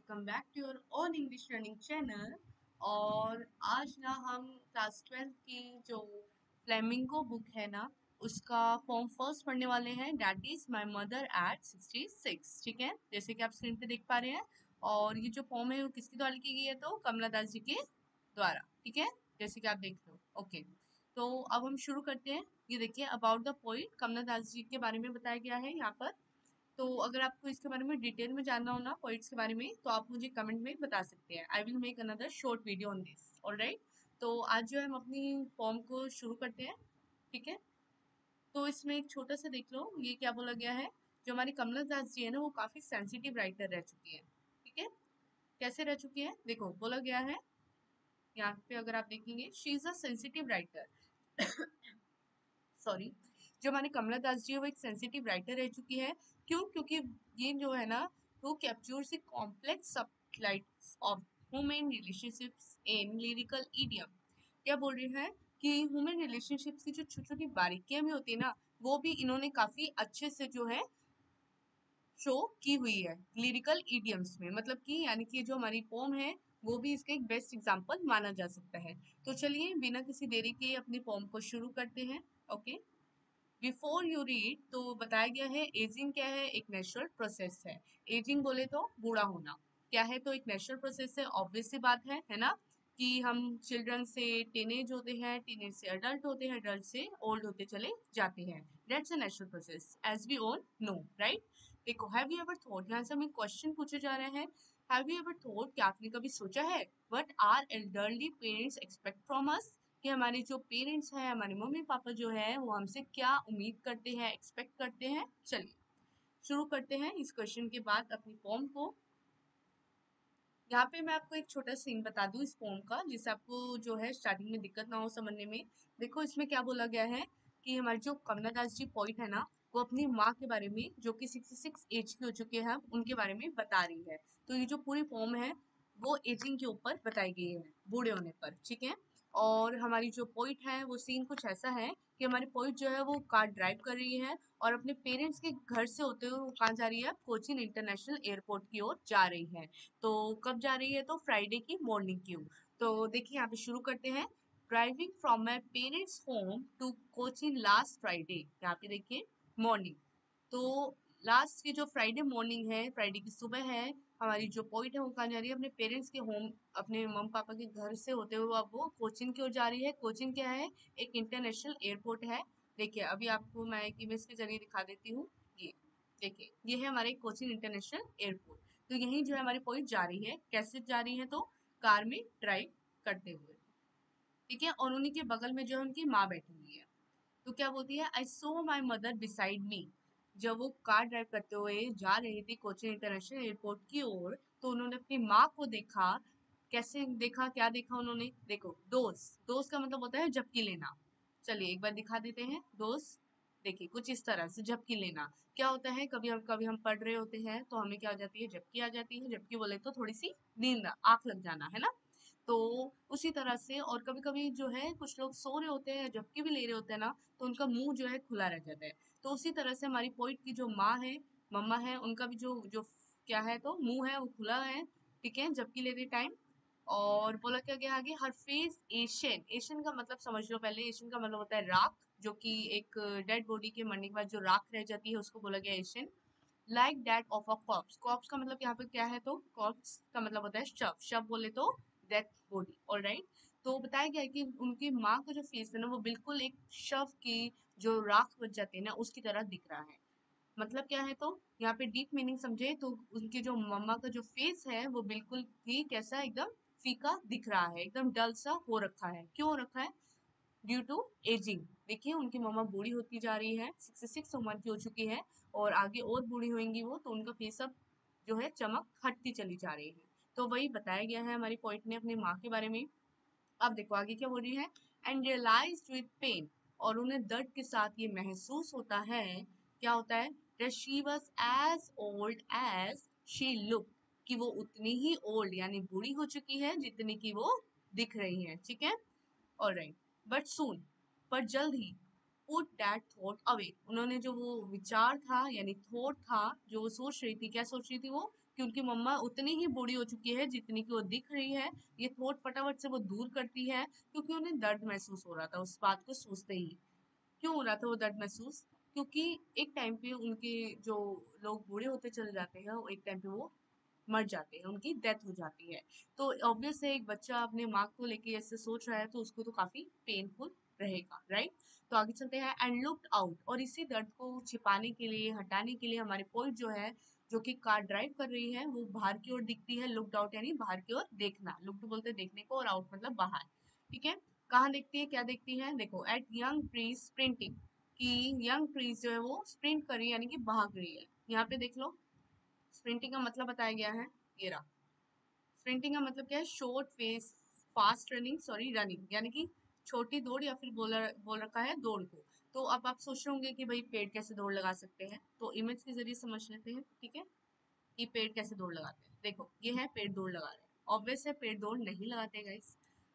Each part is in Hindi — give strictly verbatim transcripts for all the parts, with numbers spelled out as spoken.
Welcome back to your own English learning channel. और आज ना हम क्लास ट्वेल्थ की जो फ्लेमिंगो बुक है ना उसका फॉर्म फर्स्ट पढ़ने वाले हैं, that is my mother at sixty six. ठीक है, जैसे कि आप स्क्रीन पे देख पा रहे हैं। और ये जो फॉर्म है वो किसके द्वारा लिखी गई है? तो कमला दास जी के द्वारा। ठीक है, जैसे कि आप देख रहे हो। ओके, तो अब हम शुरू करते हैं। ये देखिए, about the poet Kamala Das ji के बारे में बताया गया है यहाँ पर। तो अगर आपको इसके बारे में डिटेल में जानना हो ना पोइट्स के बारे में, तो आप मुझे कमेंट में बता सकते हैं। I will make another short video on this. Alright, तो आज जो है हम अपनी फॉर्म को शुरू करते हैं। ठीक है, तो इसमें एक छोटा सा देख लो, ये क्या बोला गया है। जो हमारी कमला दास जी है ना वो काफी सेंसिटिव राइटर रह चुकी है। ठीक है, कैसे रह चुकी है? देखो, बोला गया है यहाँ पे, अगर आप देखेंगे, she is a sensitive writer. Sorry, जो हमारी कमला दास जी है वो एक सेंसिटिव राइटर रह चुकी है। क्यों? क्योंकि ये जो है ना वो captures the complex subtleties of human relationships in lyrical idiom. क्या बोल रही है कि ह्यूमन रिलेशनशिप्स की जो छोटी छोटी बारीकियां भी होती है ना, वो भी इन्होंने काफी अच्छे से जो है शो की हुई है लिरिकल इडियम्स में। मतलब कि यानी कि जो हमारी पोम है वो भी इसका एक बेस्ट एग्जाम्पल माना जा सकता है। तो चलिए बिना किसी देरी के अपनी पोम को शुरू करते हैं। ओके, बिफोर यू रीड, तो बताया गया है एजिंग क्या है, एक नेचुरल प्रोसेस है। एजिंग बोले तो बूढ़ा होना क्या है, तो एक नेचुरल प्रोसेस है। ऑब्वियस सी बात है है ना, कि हम चिल्ड्रन से टीनेज होते हैं, टीनेज से अडल्ट होते हैं, अडल्ट से ओल्ड होते चले जाते हैं। That's a natural process as we all know, right. देखो, हैव यू एवर थॉट, यहाँ से हमें क्वेश्चन पूछे जा रहे हैं। हैव यू एवर थॉट, क्या आपने कभी सोचा है, what are elderly parents expect from us, कि हमारे जो पेरेंट्स हैं, हमारे मम्मी पापा जो है वो हमसे क्या उम्मीद करते हैं, एक्सपेक्ट करते हैं। चलिए शुरू करते हैं इस क्वेश्चन के बाद अपनी फॉर्म को। यहाँ पे मैं आपको एक छोटा सीन बता दूं इस फॉर्म का, जिससे आपको जो है स्टार्टिंग में दिक्कत ना हो समझने में। देखो, इसमें क्या बोला गया है कि हमारी जो कमला दास जी पोइट है ना, वो अपनी माँ के बारे में, जो कि सिक्सटी सिक्स एज की हो चुके हैं, उनके बारे में बता रही है। तो ये जो पूरी फॉर्म है वो एजिंग के ऊपर बताई गई है, बूढ़े होने पर। ठीक है, और हमारी जो पोइट है वो सीन कुछ ऐसा है कि हमारी पोइट जो है वो कार ड्राइव कर रही है और अपने पेरेंट्स के घर से होते हुए वो कहाँ जा रही है? कोचीन इंटरनेशनल एयरपोर्ट की ओर जा रही है। तो कब जा रही है? तो फ्राइडे की मॉर्निंग की। तो देखिए यहाँ पे शुरू करते हैं। Driving from my parents home to Cochin last Friday, यहाँ पे देखिए मॉर्निंग। तो लास्ट की जो फ्राइडे मॉर्निंग है, फ्राइडे की सुबह है, हमारी जो पोइट है वो कहाँ जा रही है? अपने पेरेंट्स के होम, अपने मम्मी पापा के घर से होते हुए अब वो कोचीन की ओर जा रही है। कोचीन क्या है? एक इंटरनेशनल एयरपोर्ट है। देखिए अभी आपको मैं एक इमेज के जरिए दिखा देती हूँ। ये देखिए, ये है हमारे कोचीन इंटरनेशनल एयरपोर्ट। तो यहीं जो है हमारी पोइट जा रही है। कैसे जा रही है? तो कार में ड्राइव करते हुए। ठीक है, और उन्हीं के बगल में जो है उनकी माँ बैठी हुई है। तो क्या बोलती है? I saw my mother beside me. जब वो कार ड्राइव करते हुए जा रही थी कोचीन इंटरनेशनल एयरपोर्ट की ओर, तो उन्होंने अपनी माँ को देखा। कैसे देखा? क्या देखा उन्होंने? देखो, दोस्त, दोस्त का मतलब होता है झपकी लेना। चलिए एक बार दिखा देते हैं दोस्त। देखिए कुछ इस तरह से झपकी लेना। क्या होता है, कभी हम कभी हम पढ़ रहे होते हैं तो हमें क्या हो जाती है? झपकी आ जाती है। झपकी बोले तो थोड़ी सी नींद, आंख लग जाना, है ना। तो उसी तरह से, और कभी कभी जो है कुछ लोग सो रहे होते हैं, झपकी भी ले रहे होते हैं ना, तो उनका मुंह जो है खुला रह जाता है। तो उसी तरह से हमारी पोइट की जो माँ है, मम्मा है, उनका भी जो जो क्या है, तो मुंह है वो खुला है। ठीक है, झपकी लेते टाइम। और बोला क्या गया आगे? हर फेस एशियन। एशियन का मतलब समझ लो पहले। एशियन का मतलब होता है राख, जो कि एक डेड बॉडी के मरने के बाद जो राख रह जाती है उसको बोला गया ashen. Like that of a corpse. Corpse का मतलब यहाँ पे क्या है? तो कॉप्स का मतलब होता है शव। शव बोले तो डेथ बॉडी। ऑल राइट, तो बताया गया है कि उनकी माँ का जो फेस है ना वो बिल्कुल एक शव की जो राख बच जाती है ना उसकी तरह दिख रहा है। मतलब क्या है? तो यहाँ पे डीप मीनिंग समझे तो उनकी जो मम्मा का जो फेस है वो बिल्कुल ही कैसा, एकदम फीका दिख रहा है, एकदम डल सा हो रखा है। क्यों हो रखा है? Due to ageing. देखिए उनकी मम्मा बूढ़ी होती जा रही है, सिक्सटी सिक्स उम्र की हो चुकी है, और आगे और बूढ़ी होंगी वो, तो उनका फेस अब जो है चमक हटती चली जा रही है। तो वही बताया गया है हमारी पॉइंट ने अपनी माँ के बारे में। अब देखो आगे क्या बोल रही है। एंड रियलाइज विद पेन, और उन्हें दर्द के साथ ये महसूस होता है। क्या होता है? that she was as old as she looked, कि वो उतनी ही ओल्ड यानी बूढ़ी हो चुकी है जितनी की वो दिख रही है। ठीक है, ऑलराइट, बट सून, पर जल्द ही, पुट दैट थॉट अवे, उन्होंने जो वो विचार था यानी थॉट था जो वो सोच रही थी, क्या सोच रही थी वो? कि उनकी मम्मा उतनी ही बूढ़ी हो चुकी है जितनी कि वो दिख रही है। ये थॉट फटाफट से वो दूर करती है क्योंकि उन्हें दर्द महसूस हो रहा था उस बात को सोचते ही। क्यों हो रहा था वो दर्द महसूस? क्योंकि एक टाइम पे उनके जो लोग बूढ़े होते चले जाते हैं, वो एक टाइम पे वो मर जाते हैं, उनकी डेथ हो जाती है। तो ऑब्वियस है, एक बच्चा अपने माँ को लेके ऐसे सोच रहा है तो उसको तो काफी पेनफुल रहेगा, राइट? तो आगे चलते हैं। एंड लुक्ड आउट, और इसी दर्द को छिपाने के लिए, हटाने के लिए हमारे पोइट जो है, जो कि कार ड्राइव कर रही है, वो बाहर की ओर दिखती है। लुक्ड आउट यानी बाहर की ओर देखना, लुक्ड बोलते हैं देखने को, और आउट मतलब बाहर। ठीक है, कहाँ देखती है, क्या देखती है? देखो, एट यंग ट्रीज स्प्रिंटिंग, कि यंग ट्रीज जो है वो स्प्रिंट कर रही है यानी कि भाग रही है। यहाँ पे देख लो, स्प्रिंटिंग का मतलब बताया गया है, ये रहा। स्प्रिंटिंग का मतलब क्या है? Short face, fast running, sorry running, यानी कि छोटी दौड़, या फिर बोल बोल रखा है दौड़ को। तो अब आप सोच रहे होंगे कि भाई पेड़ कैसे दौड़ लगा सकते हैं, तो इमेज के जरिए समझ लेते हैं। ठीक है, कि पेड़ कैसे दौड़ लगाते हैं। देखो, ये है पेड़ दौड़ लगा रहे हैं। ऑब्वियस है, पेड़ दौड़ नहीं लगाते गाइस।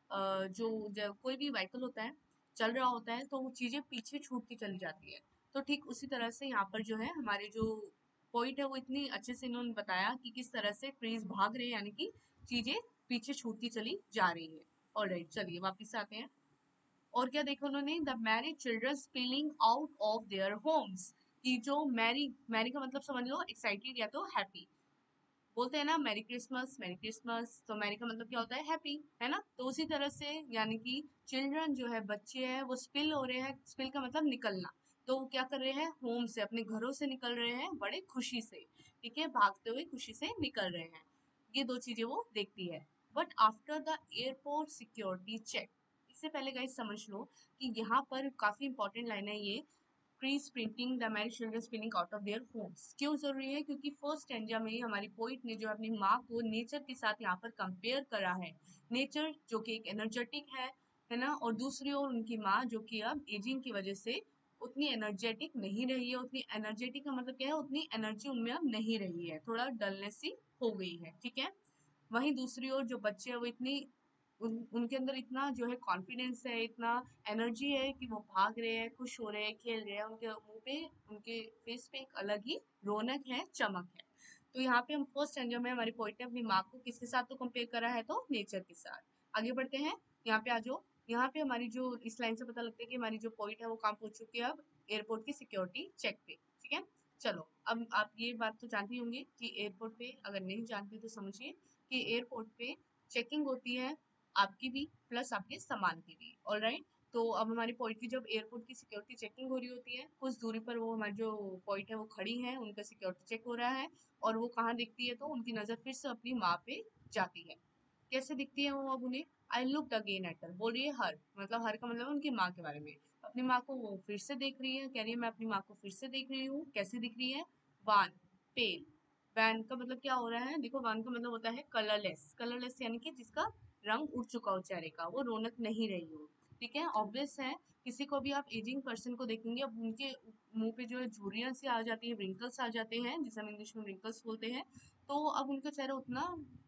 जो जब कोई भी व्हीकल होता है, चल रहा होता है, तो वो चीजें पीछे छूटती चली जाती है। तो ठीक उसी तरह से यहाँ पर जो है हमारे जो पॉइंट है, वो इतनी अच्छे से इन्होंने बताया कि किस तरह से ट्रीज भाग रहे हैं, यानी कि चीजें पीछे छूटती चली जा रही है। ऑलराइट, चलिए वापस आते हैं। और क्या देखा उन्होंने? The married children spilling out of their homes, कि जो मैरी, मैरी का मतलब समझ लो एक्साइटेड या तो हैप्पी। बोलते हैं ना मैरी क्रिसमस, मैरी क्रिसमस, तो मैरी का मतलब क्या होता है? हैप्पी, है ना? तो उसी तरह से यानी कि चिल्ड्रन जो है, बच्चे हैं, वो स्पिल हो रहे हैं। स्पिल का मतलब निकलना। तो वो क्या कर रहे हैं? होम से, अपने घरों से निकल रहे हैं बड़े खुशी से। ठीक है, भागते हुए खुशी से निकल रहे हैं। ये दो चीजें वो देखती है। But after the airport security check, इससे पहले गाइस समझ लो कि यहाँ पर काफी इंपॉर्टेंट लाइन है ये। Tree sprinting the married children spinning out of their homes क्यों जरूरी है? क्योंकि फर्स्ट स्टैंजा में हमारी पोइट ने जो अपनी माँ को नेचर के साथ यहाँ पर कंपेयर करा है। नेचर जो कि एक एनर्जेटिक है है ना, और दूसरी ओर उनकी माँ जो कि अब एजिंग की वजह से उतनी एनर्जेटिक नहीं रही है। उतनी एनर्जेटिक का मतलब क्या है? उतनी एनर्जी उनमें अब नहीं रही है, थोड़ा डलनेस सी हो गई है। ठीक है, वहीं दूसरी ओर जो बच्चे हैं वो इतनी उन, उनके अंदर इतना जो है कॉन्फिडेंस है, इतना एनर्जी है कि वो भाग रहे हैं, खुश हो रहे हैं, खेल रहे हैं। उनके मुंह पे, उनके फेस पे एक अलग ही रौनक है, चमक है। तो यहाँ पे हम फर्स्ट स्टैंडर्ड में हमारी पोइट ने अपनी माँ को किसके साथ तो कंपेयर करा है? तो नेचर के साथ। आगे बढ़ते हैं, यहाँ पे आ जाओ। यहाँ पे हमारी जो इस लाइन से पता लगता है कि हमारी जो पोइट है वो कहाँ पहुंच चुकी है? अब एयरपोर्ट की सिक्योरिटी चेक पे। ठीक है, चलो अब आप ये बात तो जानते होंगे कि एयरपोर्ट पे, अगर नहीं जानते तो समझिए कि एयरपोर्ट पे चेकिंग होती है, आपकी भी प्लस आपके सामान की भी। ऑलराइट, तो अब हमारी पॉइंट की जब एयरपोर्ट की सिक्योरिटी चेकिंग हो रही होती है, कुछ दूरी पर वो हमारी जो पॉइंट है वो खड़ी है, उनका सिक्योरिटी चेक हो रहा है। और वो कहाँ दिखती है? तो उनकी नजर फिर से अपनी माँ पे जाती है। कैसे दिखती है वो अब उन्हें? I looked again at her, बोल रही है हर, मतलब हर का मतलब उनकी माँ के बारे में। अपनी माँ को वो फिर से देख रही है, कह रही है मैं अपनी माँ को फिर से देख रही हूँ। कैसे दिख रही है? वान, पेल। वैन का मतलब क्या हो रहा है? देखो, वैन का मतलब होता है कलरलेस। कलरलेस यानी कि जिसका रंग उड़ चुका हो चेहरे का, वो रौनक नहीं रही हो। ठीक है, ऑब्वियस है, किसी को भी आप एजिंग पर्सन को देखेंगे, अब उनके मुंह पे जो है झुर्रियां सी आ जाती है, रिंकल्स आ जाते हैं, जिसे हम इंग्लिश में रिंकल्स बोलते हैं। तो अब उनका चेहरा उतना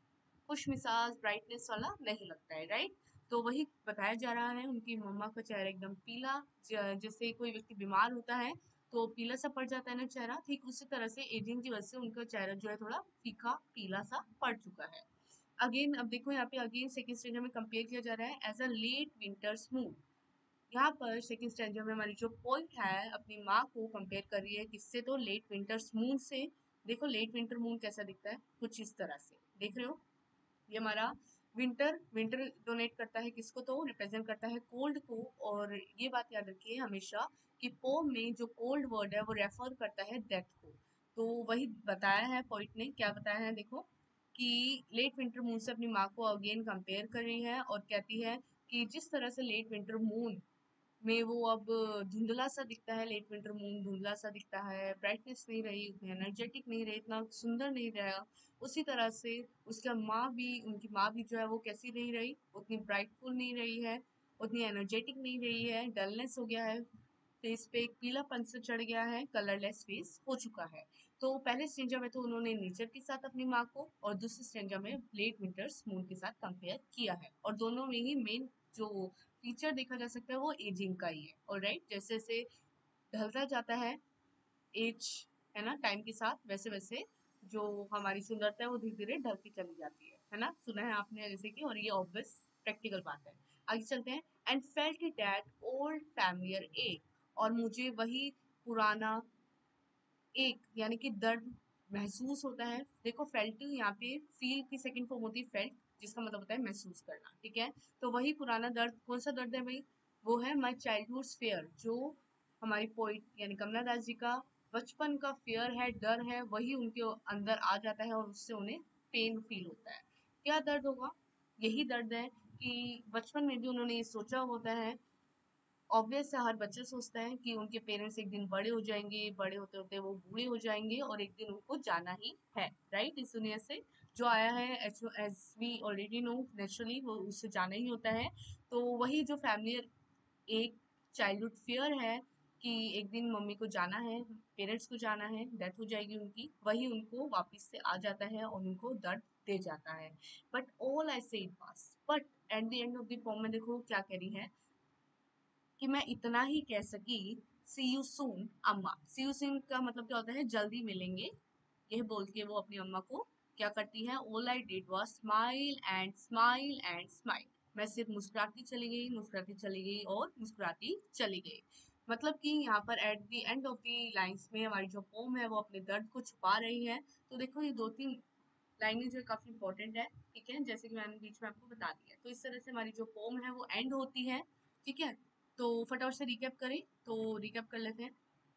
खुश मिजाज, ब्राइटनेस वाला नहीं लगता है, राइट? तो वही बताया जा रहा है, उनकी मम्मा का चेहरा एकदम पीला, ज- जैसे कोई व्यक्ति बीमार होता है तो पीला सा पड़ जाता है ना चेहरा, ठीक उसी तरह से एजिंग की वजह से उनका चेहरा जो है थोड़ा फीका पीला सा पड़ चुका है। अगेन अब देखो, यहाँ पे अगेन सेकंड स्टेज में कंपेयर किया जा रहा है as a late winter smooth. यहाँ पर सेकंड स्टैंडर्ड में हमारी जो पॉइंट है अपनी माँ को कंपेयर कर रही है किससे? तो लेट विंटर मून से। देखो लेट विंटर मून कैसा दिखता है, कुछ इस तरह से, देख रहे हो? ये हमारा विंटर, विंटर डोनेट करता है किसको? तो रिप्रेजेंट करता है कोल्ड को। और ये बात याद रखिए हमेशा कि पोम में जो कोल्ड वर्ड है वो रेफर करता है डेथ को। तो वही बताया है पॉइंट ने, क्या बताया है देखो, कि लेट विंटर मून से अपनी माँ को अगेन कंपेयर कर रही है और कहती है कि जिस तरह से लेट विंटर मून में वो अब धुंधला सा दिखता है, लेट विंटर मून धुंधला सा दिखता है, ब्राइटनेस नहीं रही, उतनी एनर्जेटिक नहीं रही, इतना सुंदर नहीं रहा, उसी तरह से उसका माँ भी, उनकी माँ भी जो है वो कैसी नहीं रही? उतनी ब्राइटफुल नहीं रही है, उतनी एनर्जेटिक नहीं रही है, डलनेस हो गया है फेस पे, एक पीलापन से चढ़ गया है, कलरलेस फेस हो चुका है। तो पहले स्टेंजा में तो उन्होंने नेचर के साथ अपनी माँ को, और दूसरे स्टेंजा में लेट विंटर्स मून के साथ कंपेयर किया है। और दोनों में ही मेन जो फीचर देखा जा सकता है वो एजिंग का ही है। ऑलराइट, जैसे जैसे ढलता जाता है एज, है ना, टाइम के साथ, वैसे वैसे जो हमारी सुंदरता है वो धीरे धीरे ढलती चली जाती है है ना, सुना है आपने जैसे कि, और ये ऑब्वियस प्रैक्टिकल बात है। आगे चलते हैं। And felt that old familiar ache, और मुझे वही पुराना एक यानी कि दर्द महसूस होता है। देखो फेल्ट यहाँ पे फील की सेकंड फॉर्म होती है फेल्ट, जिसका मतलब होता है महसूस करना, ठीक है। तो वही पुराना दर्द, कौन सा दर्द है भाई, वो है माई चाइल्डहुड फेयर, जो हमारी पोइट यानी कमला दास जी का बचपन का फेयर है, डर है, वही उनके अंदर आ जाता है और उससे उन्हें पेन फील होता है। क्या दर्द होगा, यही दर्द है कि बचपन में भी उन्होंने ये सोचा होता है। ऑब्वियस है, हर बच्चा सोचता है कि उनके पेरेंट्स एक दिन बड़े हो जाएंगे, बड़े होते होते वो बूढ़े हो जाएंगे और एक दिन उनको जाना ही है, राइट। इस दुनिया से जो आया है, as we already know, naturally वो उससे जाना ही होता है। तो वही जो फैमिली एक चाइल्डहुड फियर है कि एक दिन मम्मी को जाना है, पेरेंट्स को जाना है, डेथ हो जाएगी उनकी, वही उनको वापस से आ जाता है और उनको दर्द दे जाता है। But all I said was, but at the end of the poem में देखो क्या कह रही है कि मैं इतना ही कह सकी, सी यू सून अम्मा। सी यू सून का मतलब क्या होता है, जल्दी मिलेंगे। यह बोल के वो अपनी अम्मा को क्या करती है, all I did was smile and smile and smile. मैं सिर्फ मुस्कुराती चली गई, मुस्कुराती चली गई और मुस्कुराती चली गई। मतलब कि यहाँ पर at the end of the lines में हमारी जो पोम है वो अपने दर्द को छुपा रही है। तो देखो ये दो तीन लाइनें जो काफी इंपॉर्टेंट है, ठीक है, जैसे कि मैंने बीच में आपको बता दिया। तो इस तरह से हमारी जो पोम है वो एंड होती है, ठीक है। तो फटाफट से रिकैप करें, तो रिकैप कर लेते हैं।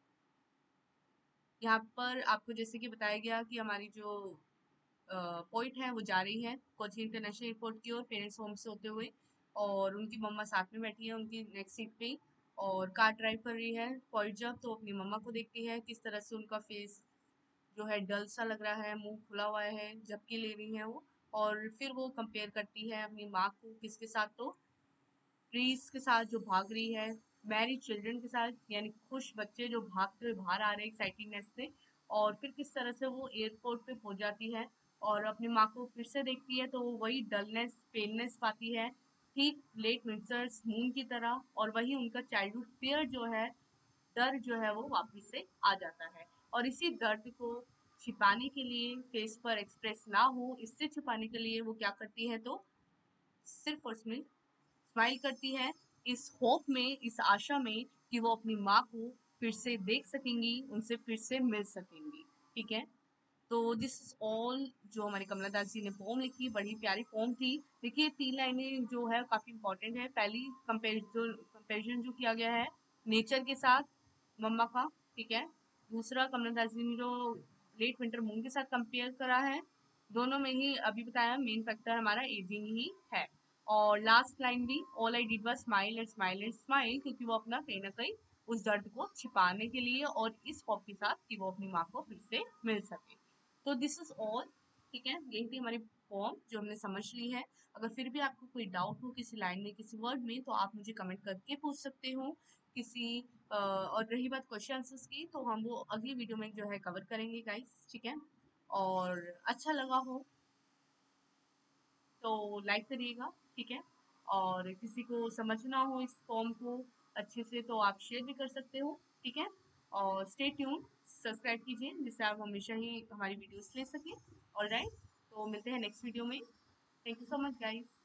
यहाँ पर आपको जैसे कि बताया गया कि हमारी जो पॉइंट है वो जा रही है कोची इंटरनेशनल एयरपोर्ट की ओर पेरेंट्स होम से होते हुए, और उनकी मम्मा साथ में बैठी है उनकी नेक्स्ट सीट पे, और कार ड्राइव कर रही है। पॉइंट जब तो अपनी मम्मा को देखती है, किस तरह से उनका फेस जो है डल सा लग रहा है, मुंह खुला हुआ है, झपकी ले रही है वो। और फिर वो कंपेयर करती है अपनी माँ को किसके साथ, तो ट्रीज के साथ जो भाग रही है, मैरी चिल्ड्रन के साथ, यानी खुश बच्चे जो भागते हुए बाहर आ रहे हैं एक्साइटिंगनेस से। और फिर किस तरह से वो एयरपोर्ट पे पहुंच जाती है और अपनी माँ को फिर से देखती है, तो वो वही डलनेस पेलनेस पाती है, ठीक लेट विंटर्स मून की तरह। और वही उनका चाइल्डहुड फियर जो है, डर जो है, वो वापस से आ जाता है। और इसी दर्द को छिपाने के लिए, फेस पर एक्सप्रेस ना हो इससे छिपाने के लिए वो क्या करती है, तो सिर्फ और सिर्फ स्माइल करती है, इस होप में, इस आशा में कि वो अपनी माँ को फिर से देख सकेंगी, उनसे फिर से मिल सकेंगी, ठीक है। तो दिस इज ऑल जो हमारी कमला दास जी ने पोम लिखी, बड़ी प्यारी पोम थी। देखिए तीन लाइनें जो है काफी इंपॉर्टेंट है। पहली कंपेरिजन कंपेरिजन जो किया गया है नेचर के साथ मम्मा का, ठीक है। दूसरा कमला दास जी ने जो लेट विंटर मून के साथ कंपेयर करा है, दोनों में ही अभी बताया मेन फैक्टर हमारा एजिंग ही है। और लास्ट लाइन भी, all I did was smile and smile and smile, क्योंकि वो अपना कहीं ना कहीं उस दर्द को छिपाने के लिए और इस होप के साथ कि वो अपनी माँ को फिर से मिल सके। तो दिस इज ऑल, ठीक है, यही थी हमारी फॉर्म जो हमने समझ ली है। अगर फिर भी आपको कोई डाउट हो किसी लाइन में, किसी वर्ड में, तो आप मुझे कमेंट करके पूछ सकते हो। किसी अ, और रही बात क्वेश्चन आंसर्स की, तो हम वो अगली वीडियो में जो है कवर करेंगे गाइस, ठीक है। और अच्छा लगा हो तो लाइक करिएगा, ठीक है। और किसी को समझना हो इस फॉर्म को अच्छे से तो आप शेयर भी कर सकते हो, ठीक है। और स्टे ट्यून, सब्सक्राइब कीजिए जिससे आप हमेशा ही हमारी वीडियोस ले सकें। ऑलराइट, तो मिलते हैं नेक्स्ट वीडियो में। Thank you so much guys.